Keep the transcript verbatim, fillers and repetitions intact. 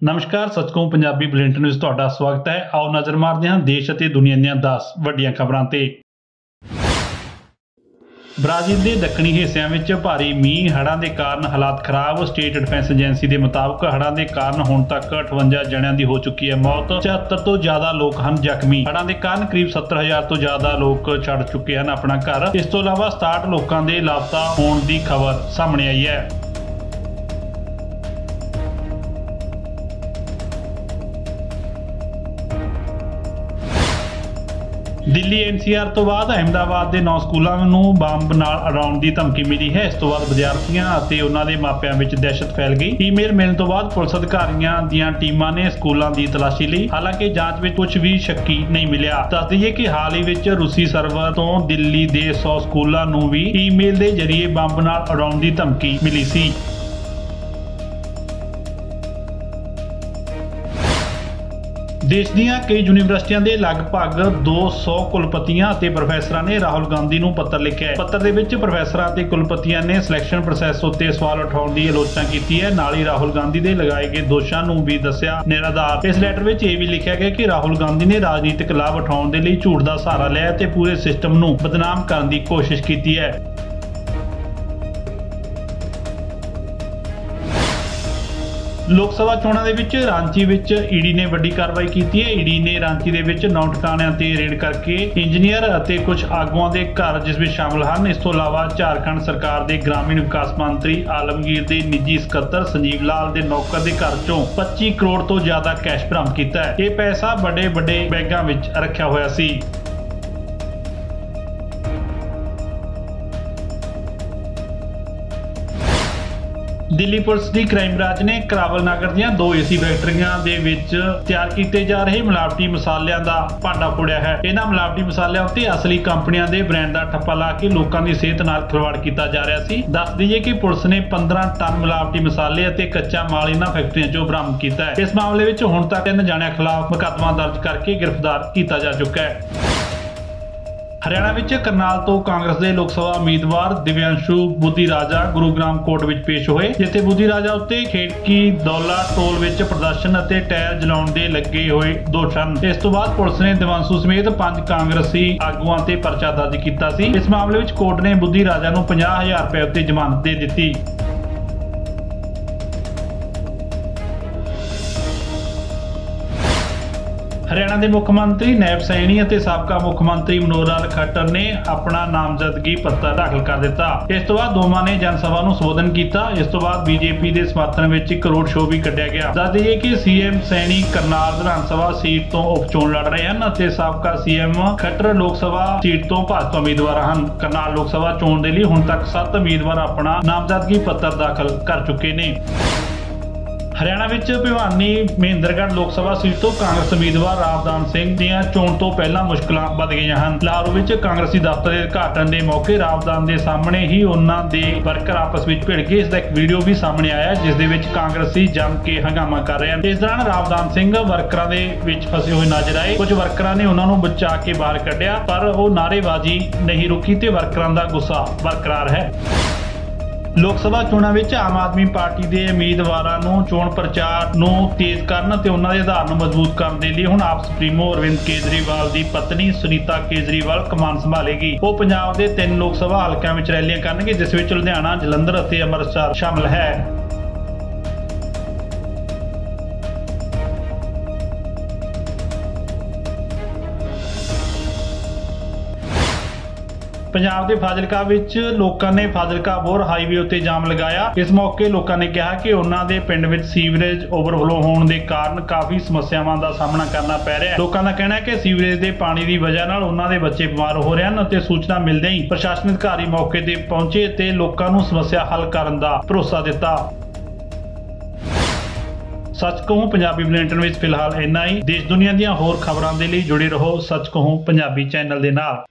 नमस्कार, सच कहूं पंजाबी बुलेटिन विच तुहाडा स्वागत है। आओ नज़र मारते हैं देश ਅਤੇ दुनिया ਦੀਆਂ दस ਵੱਡੀਆਂ खबरां ते। ਬ੍ਰਾਜ਼ੀਲ ਦੇ ਦੱਖਣੀ ਹਿੱਸਿਆਂ ਵਿੱਚ ਭਾਰੀ ਮੀਂਹ ਹੜ੍ਹਾਂ ਦੇ ਕਾਰਨ ਹਾਲਾਤ ਖਰਾਬ। ਸਟੇਟ ਡਿਫੈਂਸ ਏਜੰਸੀ ਦੇ ਮੁਤਾਬਕ ਹੜ੍ਹਾਂ ਦੇ ਕਾਰਨ ਹੁਣ ਤੱਕ ਅਠਵੰਜਾ ਜਣਿਆਂ ਦੀ ਹੋ ਚੁੱਕੀ ਹੈ ਮੌਤ। ਚੁਹੱਤਰ ਤੋਂ ਜ਼ਿਆਦਾ ਲੋਕ ਹਨ ਜ਼ਖਮੀ। ਹੜ੍ਹਾਂ ਦੇ ਕਾਰਨ ਕਰੀਬ ਸੱਤਰ ਹਜ਼ਾਰ ਤੋਂ ਜ਼ਿਆਦਾ ਲੋਕ ਛੱਡ ਚੁੱਕੇ ਹਨ ਆਪਣਾ ਘਰ। ਇਸ ਤੋਂ ਇਲਾਵਾ ਸਤਾਹਠ ਲੋਕਾਂ ਦੇ ਲਾਪਤਾ ਹੋਣ ਦੀ ਖਬਰ ਸਾਹਮਣੇ ਆਈ ਹੈ। ਦਿੱਲੀ ਐਨ ਸੀ ਆਰ ਤੋਂ ਬਾਅਦ ਅਹਿਮਦਾਬਾਦ ਦੇ ਨੌ ਸਕੂਲਾਂ ਨੂੰ ਬੰਬ ਨਾਲ ਉਡਾਉਣ ਦੀ ਧਮਕੀ ਮਿਲੀ ਹੈ। ਇਸ ਤੋਂ ਬਾਅਦ ਵਿਦਿਆਰਥੀਆਂ ਅਤੇ ਉਹਨਾਂ ਦੇ ਮਾਪਿਆਂ ਵਿੱਚ ਦਹਿਸ਼ਤ ਫੈਲ ਗਈ। ਈਮੇਲ ਮਿਲਣ ਤੋਂ ਬਾਅਦ ਪੁਲਿਸ ਅਧਿਕਾਰੀਆਂ ਦੀਆਂ ਟੀਮਾਂ ਨੇ ਸਕੂਲਾਂ ਦੀ ਤਲਾਸ਼ੀ ਲਈ। ਹਾਲਾਂਕਿ ਜਾਂਚ ਵਿੱਚ ਕੁਝ ਵੀ ਸ਼ੱਕੀ ਨਹੀਂ ਮਿਲਿਆ। ਦੱਸ ਦਈਏ ਕਿ ਹਾਲ ਹੀ ਵਿੱਚ ਰੂਸੀ ਸਰਵਰ ਤੋਂ ਦਿੱਲੀ ਦੇ ਸੌ ਸਕੂਲਾਂ ਨੂੰ ਵੀ ਈਮੇਲ ਦੇ ਜ਼ਰੀਏ ਬੰਬ ਨਾਲ ਉਡਾਉਣ ਦੀ ਧਮਕੀ ਮਿਲੀ ਸੀ। ਦੇਸ਼ ਦੀਆਂ ਕਈ ਯੂਨੀਵਰਸਿਟੀਆਂ ਦੇ ਲਗਭਗ ਦੋ ਸੌ ਕੁਲਪਤੀਆਂ ਅਤੇ ਪ੍ਰੋਫੈਸਰਾਂ ਨੇ ਰਾਹੁਲ ਗਾਂਧੀ ਨੂੰ ਪੱਤਰ ਲਿਖਿਆ ਹੈ। ਪੱਤਰ ਦੇ ਵਿੱਚ ਪ੍ਰੋਫੈਸਰਾਂ ਅਤੇ ਕੁਲਪਤੀਆਂ ਨੇ ਸਿਲੈਕਸ਼ਨ ਪ੍ਰੋਸੈਸ ਉੱਤੇ ਸਵਾਲ ਉਠਾਉਣ ਦੀ ਆਲੋਚਨਾ ਕੀਤੀ ਹੈ। ਨਾਲ ਹੀ ਰਾਹੁਲ ਗਾਂਧੀ ਦੇ ਲਗਾਏ ਗਏ ਦੋਸ਼ਾਂ ਨੂੰ ਵੀ ਦੱਸਿਆ ਨਿਰਾਧਾਰ। ਇਸ ਲੈਟਰ ਵਿੱਚ ਇਹ ਵੀ ਲਿਖਿਆ ਗਿਆ ਕਿ ਰਾਹੁਲ ਗਾਂਧੀ ਨੇ ਰਾਜਨੀਤਿਕ ਲਾਭ ਉਠਾਉਣ ਦੇ ਲਈ ਝੂਠ ਦਾ ਸਹਾਰਾ ਲਿਆ ਅਤੇ ਪੂਰੇ ਸਿਸਟਮ ਨੂੰ ਬਦਨਾਮ ਕਰਨ ਦੀ ਕੋਸ਼ਿਸ਼ ਕੀਤੀ ਹੈ। ਲੋਕ ਸਭਾ ਚੋਣਾਂ ਦੇ ਵਿੱਚ ਰਾਂਚੀ ਵਿੱਚ ਈਡੀ ਨੇ ਵੱਡੀ ਕਾਰਵਾਈ ਕੀਤੀ ਹੈ। ਈਡੀ ਨੇ ਰਾਂਚੀ ਦੇ ਵਿੱਚ ਨੌ ਟਿਕਾਣਿਆਂ ਤੇ ਰੇਡ ਕਰਕੇ ਇੰਜੀਨੀਅਰ ਅਤੇ ਕੁਝ ਆਗੂਆਂ ਦੇ ਘਰ ਜਿਸ ਵਿੱਚ ਸ਼ਾਮਲ ਹਨ। ਇਸ ਤੋਂ ਇਲਾਵਾ ਝਾਰਖੰਡ ਸਰਕਾਰ ਦੇ ਗ੍ਰਾਮੀਣ ਵਿਕਾਸ ਮੰਤਰੀ ਆਲਮਗੀਰ ਦੇ ਨਿੱਜੀ ਸਕੱਤਰ ਸੰਜੀਵ ਲਾਲ ਦੇ ਨੌਕਰ ਦੇ ਘਰ ਚੋਂ ਪੱਚੀ ਕਰੋੜ ਤੋਂ ਜ਼ਿਆਦਾ ਕੈਸ਼ ਬਰਾਮਦ ਕੀਤਾ ਹੈ। ਇਹ ਪੈਸਾ ਵੱਡੇ ਵੱਡੇ ਬੈਗਾਂ ਵਿੱਚ ਰੱਖਿਆ ਹੋਇਆ ਸੀ। ਦਿੱਲੀ ਪੁਲਿਸ ਦੀ ਕ੍ਰਾਈਮ ਬ੍ਰਾਂਚ ਨੇ ਕਰਾਵਲ ਨਗਰ ਦੀਆਂ ਦੋ ਏਸੀ ਫੈਕਟਰੀਆਂ ਦੇ ਵਿੱਚ ਤਿਆਰ ਕੀਤੇ ਜਾ ਰਹੇ ਮਿਲਾਵਟੀ ਮਸਾਲਿਆਂ ਦਾ ਭਾਂਡਾ ਫੋੜਿਆ ਹੈ। ਇਹਨਾਂ ਮਿਲਾਵਟੀ ਮਸਾਲਿਆਂ ਉੱਤੇ ਅਸਲੀ ਕੰਪਨੀਆਂ ਦੇ ਬ੍ਰਾਂਡ ਦਾ ਠੱਪਾ ਲਾ ਕੇ ਲੋਕਾਂ ਦੀ ਸਿਹਤ ਨਾਲ ਖਿਲਵਾੜ ਕੀਤਾ ਜਾ ਰਿਹਾ ਸੀ। ਦੱਸ ਦਈਏ ਕਿ ਪੁਲਿਸ ਨੇ ਪੰਦਰਾਂ ਟਨ ਮਿਲਾਵਟੀ ਮਸਾਲੇ ਅਤੇ ਕੱਚਾ ਮਾਲ ਇਹਨਾਂ ਫੈਕਟਰੀਆਂ ਚੋਂ ਬਰਾਮਦ ਕੀਤਾ ਹੈ। ਇਸ ਮਾਮਲੇ ਵਿੱਚ ਹੁਣ ਤੱਕ ਤਿੰਨ ਜਣਿਆਂ ਖਿਲਾਫ ਮੁਕੱਦਮਾ ਦਰਜ ਕਰਕੇ ਗ੍ਰਿਫਤਾਰ ਕੀਤਾ ਜਾ ਚੁੱਕਾ ਹੈ। ਹਰਿਆਣਾ ਵਿੱਚ ਕਰਨਾਲ ਤੋਂ ਕਾਂਗਰਸ ਦੇ ਲੋਕ ਸਭਾ ਉਮੀਦਵਾਰ ਦਿਵਿਆਂਸ਼ੂ ਬੁੱਧੀ ਰਾਜਾ ਗੁਰੂਗ੍ਰਾਮ ਕੋਰਟ ਵਿੱਚ ਪੇਸ਼ ਹੋਏ, ਜਿੱਥੇ ਬੁੱਧੀ ਰਾਜਾ ਉੱਤੇ ਖੇੜਕੀ ਦੌਲਾ ਟੋਲ ਵਿੱਚ ਪ੍ਰਦਰਸ਼ਨ ਅਤੇ ਟਾਇਰ ਜਲਾਉਣ ਦੇ ਲੱਗੇ ਹੋਏ ਦੋਸ਼ ਹਨ। ਇਸ ਤੋਂ ਬਾਅਦ ਪੁਲਿਸ ਨੇ ਦਿਵਿਆਂਸ਼ੂ ਸਮੇਤ ਪੰਜ ਕਾਂਗਰਸੀ ਆਗੂਆਂ ਤੇ ਪਰਚਾ ਦਰਜ ਕੀਤਾ ਸੀ। ਇਸ ਮਾਮਲੇ ਵਿੱਚ ਕੋਰਟ ਨੇ ਬੁੱਧੀ ਰਾਜਾ ਨੂੰ ਪੰਜਾਹ ਹਜ਼ਾਰ ਰੁਪਏ ਉੱਤੇ ਜ਼ਮਾਨਤ ਦੇ ਦਿੱਤੀ। ਹਰਿਆਣਾ ਦੇ ਮੁੱਖ ਮੰਤਰੀ ਨੈਬ ਸੈਣੀ ਅਤੇ ਸਾਬਕਾ ਮੁੱਖ ਮੰਤਰੀ ਮਨੋਹਰ ਲਾਲ ਖੱਟਰ ਨੇ ਆਪਣਾ ਨਾਮਜ਼ਦਗੀ ਪੱਤਰ ਦਾਖਲ ਕਰ ਦਿੱਤਾ। ਇਸ ਤੋਂ ਬਾਅਦ ਦੋਵਾਂ ਨੇ ਜਨ ਸਭਾ ਨੂੰ ਸੰਬੋਧਨ ਕੀਤਾ। ਇਸ ਤੋਂ ਬਾਅਦ ਬੀਜੇਪੀ ਦੇ ਸਮਰਥਨ ਵਿੱਚ ਇੱਕ ਰੋਡ ਸ਼ੋਅ ਵੀ ਕੱਢਿਆ ਗਿਆ। ਦੱਸ ਦਈਏ ਕਿ ਸੀਐਮ ਸੈਣੀ ਕਰਨਾਲ ਵਿਧਾਨ ਸਭਾ ਸੀਟ ਤੋਂ ਉਪ ਚੋਣ ਲੜ ਰਹੇ ਹਨ ਅਤੇ ਸਾਬਕਾ ਸੀਐਮ ਖੱਟਰ ਲੋਕ ਸਭਾ ਸੀਟ ਤੋਂ ਭਾਜਪਾ ਉਮੀਦਵਾਰ ਹਨ। ਕਰਨਾਲ ਲੋਕ ਸਭਾ ਚੋਣ ਦੇ ਲਈ ਹੁਣ ਤੱਕ ਸੱਤ ਉਮੀਦਵਾਰ ਆਪਣਾ ਨਾਮਜ਼ਦਗੀ ਪੱਤਰ ਦਾਖਲ ਕਰ ਚੁੱਕੇ ਨੇ। ਹਰਿਆਣਾ ਵਿੱਚ ਭਿਵਾਨੀ ਮਹਿੰਦਰਗੜ੍ਹ ਲੋਕ ਸਭਾ ਸੀਟ ਤੋਂ ਕਾਂਗਰਸ ਉਮੀਦਵਾਰ ਰਾਵਦਾਨ ਸਿੰਘ ਦੀਆਂ ਚੋਣ ਤੋਂ ਪਹਿਲਾਂ ਮੁਸ਼ਕਲਾਂ ਵੱਧ ਗਈਆਂ ਹਨ। ਲਾਹੌਰ ਵਿੱਚ ਕਾਂਗਰਸੀ ਦਫ਼ਤਰ ਦੇ ਉਦਘਾਟਨ ਦੇ ਮੌਕੇ ਰਾਵਦਾਨ ਦੇ ਸਾਹਮਣੇ ਹੀ ਉਹਨਾਂ ਦੇ ਵਰਕਰ ਆਪਸ ਵਿੱਚ ਭਿੜ ਗਏ। ਇਸ ਦਾ ਇੱਕ ਵੀਡੀਓ ਵੀ ਸਾਹਮਣੇ ਆਇਆ ਜਿਸ ਦੇ ਵਿੱਚ ਕਾਂਗਰਸੀ ਜੰਮ ਕੇ ਹੰਗਾਮਾ ਕਰ ਰਹੇ ਹਨ। ਇਸ ਦੌਰਾਨ ਰਾਵਦਾਨ ਸਿੰਘ ਵਰਕਰਾਂ ਦੇ ਵਿੱਚ ਫਸੇ ਹੋਏ ਨਜ਼ਰ ਆਏ। ਕੁਝ ਵਰਕਰਾਂ ਨੇ ਉਹਨਾਂ ਨੂੰ ਬਚਾ ਕੇ ਬਾਹਰ ਕੱਢਿਆ, ਪਰ ਉਹ ਨਾਅਰੇਬਾਜ਼ੀ ਨਹੀਂ ਰੁਕੀ ਤੇ ਵਰਕਰਾਂ ਦਾ ਗੁੱਸਾ ਬਰਕਰਾਰ ਹੈ। ਲੋਕ ਸਭਾ ਚੋਣਾਂ ਵਿੱਚ ਆਮ ਆਦਮੀ ਪਾਰਟੀ ਦੇ ਉਮੀਦਵਾਰਾਂ ਨੂੰ ਚੋਣ ਪ੍ਰਚਾਰ ਨੂੰ ਤੇਜ਼ ਕਰਨ ਅਤੇ ਉਹਨਾਂ ਦੇ ਆਧਾਰ ਨੂੰ ਮਜ਼ਬੂਤ ਕਰਨ ਦੇ ਲਈ ਹੁਣ ਆਪ ਸੁਪਰੀਮੋ ਅਰਵਿੰਦ ਕੇਜਰੀਵਾਲ ਦੀ ਪਤਨੀ ਸੁਨੀਤਾ ਕੇਜਰੀਵਾਲ ਕਮਾਨ ਸੰਭਾਲੇਗੀ। ਉਹ ਪੰਜਾਬ ਦੇ ਤਿੰਨ ਲੋਕ ਸਭਾ ਹਲਕਿਆਂ ਵਿੱਚ ਰੈਲੀਆਂ ਕਰਨਗੇ, ਜਿਸ ਵਿੱਚ ਲੁਧਿਆਣਾ, ਜਲੰਧਰ ਅਤੇ ਅੰਮ੍ਰਿਤਸਰ ਸ਼ਾਮਲ ਹੈ। ਪੰਜਾਬ ਦੇ ਫਾਜ਼ਿਲਕਾ ਵਿੱਚ ਲੋਕਾਂ ਨੇ ਫਾਜ਼ਿਲਕਾ ਬੋਰ ਹਾਈਵੇ ਉੱਤੇ ਜਾਮ ਲਗਾਇਆ। ਇਸ ਮੌਕੇ ਲੋਕਾਂ ਨੇ ਕਿਹਾ ਕਿ ਉਹਨਾਂ ਦੇ ਪਿੰਡ ਵਿੱਚ ਸੀਵਰੇਜ ਓਵਰਫਲੋ ਹੋਣ ਦੇ ਕਾਰਨ ਕਾਫੀ ਸਮੱਸਿਆਵਾਂ ਦਾ ਸਾਹਮਣਾ ਕਰਨਾ ਪੈ ਰਿਹਾ ਹੈ। ਲੋਕਾਂ ਦਾ ਕਹਿਣਾ ਹੈ ਕਿ ਸੀਵਰੇਜ ਦੇ ਪਾਣੀ ਦੀ ਵਜ੍ਹਾ ਨਾਲ ਉਹਨਾਂ ਦੇ ਬੱਚੇ ਬਿਮਾਰ ਹੋ ਰਹੇ ਹਨ ਅਤੇ ਸੂਚਨਾ ਮਿਲਦੇ ਹੀ ਪ੍ਰਸ਼ਾਸਨ ਅਧਿਕਾਰੀ ਮੌਕੇ ਤੇ ਪਹੁੰਚੇ ਅਤੇ ਲੋਕਾਂ ਨੂੰ ਸਮੱਸਿਆ ਹੱਲ ਕਰਨ ਦਾ ਭਰੋਸਾ ਦਿੱਤਾ। ਸੱਚ ਕਹੂੰ ਪੰਜਾਬੀ ਬੁਲੇਟਿਨ ਵਿੱਚ ਫਿਲਹਾਲ ਇੰਨਾ ਹੀ। ਦੇਸ਼ ਦੁਨੀਆ ਦੀਆਂ ਹੋਰ ਖਬਰਾਂ ਦੇ ਲਈ ਜੁੜੇ ਰਹੋ ਸੱਚ ਕਹੂੰ ਪੰਜਾਬੀ ਚੈਨਲ ਦੇ ਨਾਲ।